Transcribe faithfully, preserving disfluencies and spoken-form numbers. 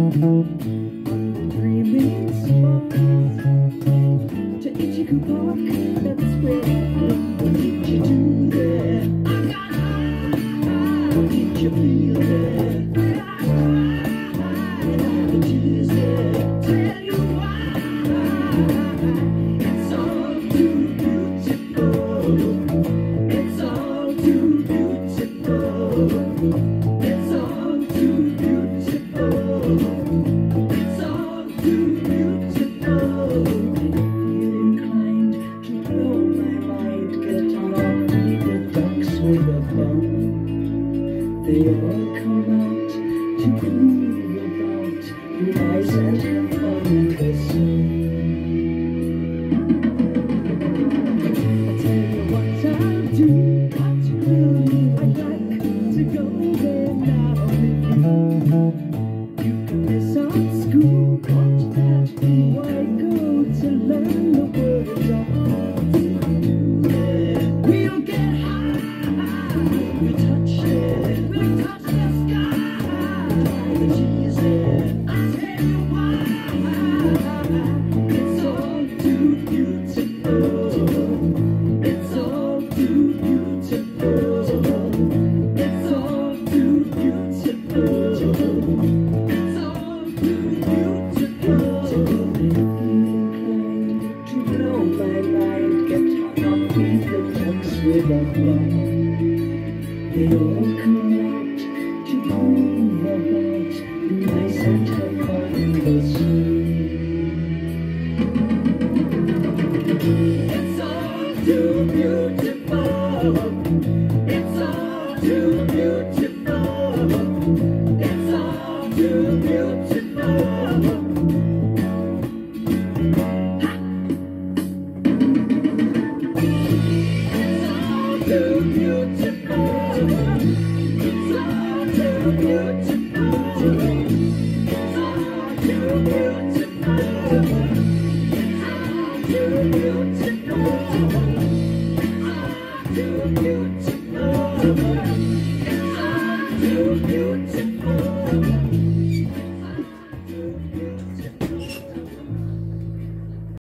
Dreaming spots to Itchycoo Park, that's where what did you do there? What did you feel there? The tears there tell you why. It's all too beautiful. It's all too beautiful. It's all too beautiful. It's all too beautiful. I feel inclined to blow my mind. Get on me the ducks with a bone. They all come out to groove about, rise and have fun this I'll tell you what I'll do. What you do? I'd like to go there now with you. You can miss out school, watch that. Why go to learn the words of art? Yeah, we'll get high, we'll touch it, we'll touch the sky. The cheese there, I'll tell you why. It's all too beautiful. It's all too beautiful. It's all too beautiful. It's all too beautiful. Inclined to blow my mind, get hung up with the ducks with a bun. They all come out to groove about, nice and have fun this It's all too beautiful. It's all too beautiful. It's all too beautiful. Ha! It's all too beautiful. It's all too beautiful. It's all too beautiful. It's all too beautiful. It's all too beautiful. It's all too beautiful.